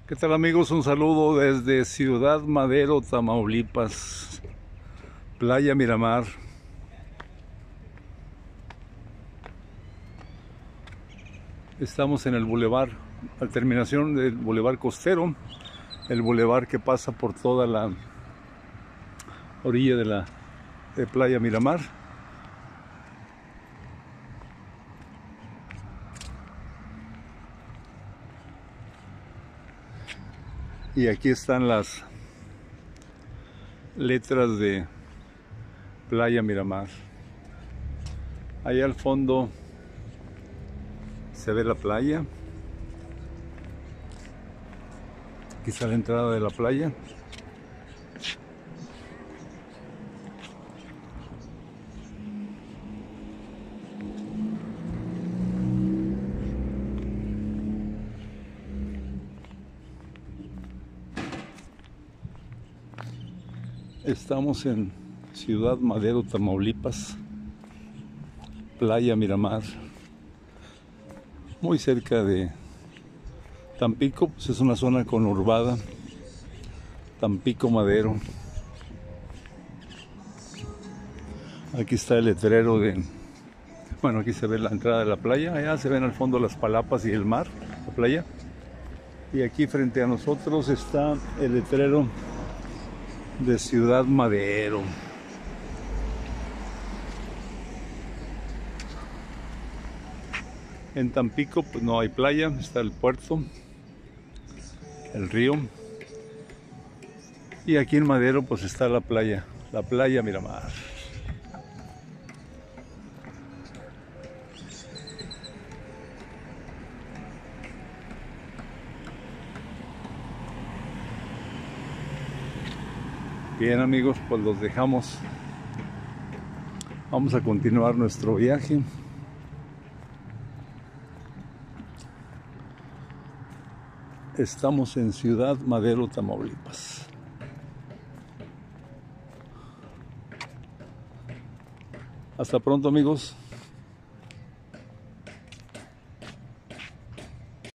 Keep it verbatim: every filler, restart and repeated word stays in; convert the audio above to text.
¿Qué tal, amigos? Un saludo desde Ciudad Madero, Tamaulipas, Playa Miramar. Estamos en el bulevar, a terminación del bulevar costero, el bulevar que pasa por toda la orilla de la de Playa Miramar. Y aquí están las letras de Playa Miramar. Allá al fondo se ve la playa. Aquí está la entrada de la playa. Estamos en Ciudad Madero, Tamaulipas, Playa Miramar, muy cerca de Tampico. Pues es una zona conurbada, Tampico Madero. Aquí está el letrero de, bueno, aquí se ve la entrada de la playa, allá se ven al fondo las palapas y el mar, la playa. Y aquí frente a nosotros está el letrero de Ciudad Madero. En Tampico pues no hay playa, está el puerto, el río. Y aquí en Madero pues está la playa, la Playa Miramar. Bien, amigos, pues los dejamos. Vamos a continuar nuestro viaje. Estamos en Ciudad Madero, Tamaulipas. Hasta pronto, amigos.